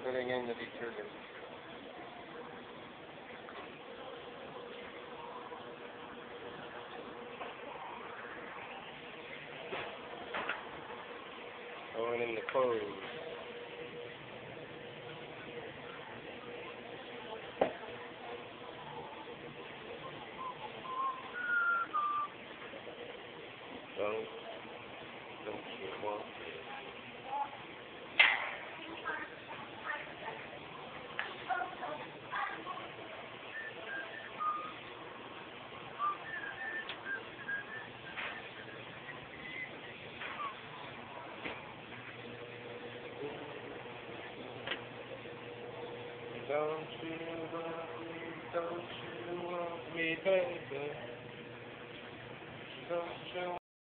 putting in the detergent. Going in the clothes. Don't you want it? Don't you want me, baby? Don't you